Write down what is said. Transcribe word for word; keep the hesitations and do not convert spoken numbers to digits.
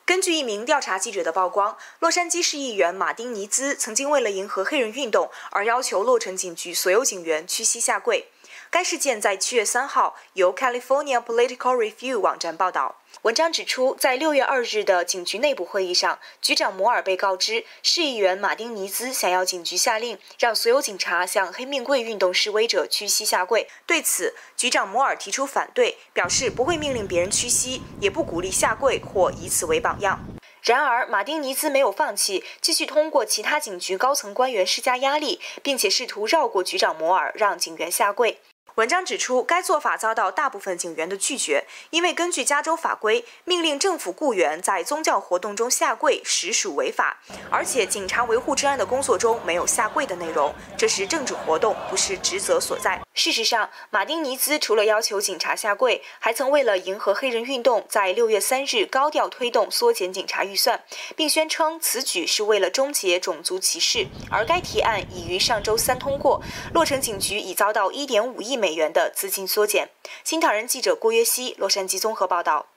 根据一名调查记者的曝光，洛杉矶市议员马丁尼兹曾经为了迎合黑人运动而要求洛城警局所有警员屈膝下跪。该事件在七月三号由 California Political Review 网站报道。文章指出，在六月二日的警局内部会议上，局长摩尔被告知，市议员马丁尼兹想要警局下令让所有警察向黑命贵运动示威者屈膝下跪。对此，局长摩尔提出反对，表示不会命令别人屈膝，也不鼓励下跪或以此为榜样。然而，马丁尼兹没有放弃，继续通过其他警局高层官员施加压力，并且试图绕过局长摩尔，让警员下跪。文章指出，该做法遭到大部分警员的拒绝，因为根据加州法规，命令政府雇员在宗教活动中下跪实属违法，而且警察维护治安的工作中没有下跪的内容，这是政治活动，不是职责所在。事实上，马丁尼兹除了要求警察下跪，还曾为了迎合黑人运动，在六月三日高调推动缩减警察预算，并宣称此举是为了终结种族歧视，而该提案已于上周三通过，洛城警局已遭到 一点五亿美元的资金缩减。新唐人记者郭约希，洛杉矶综合报道。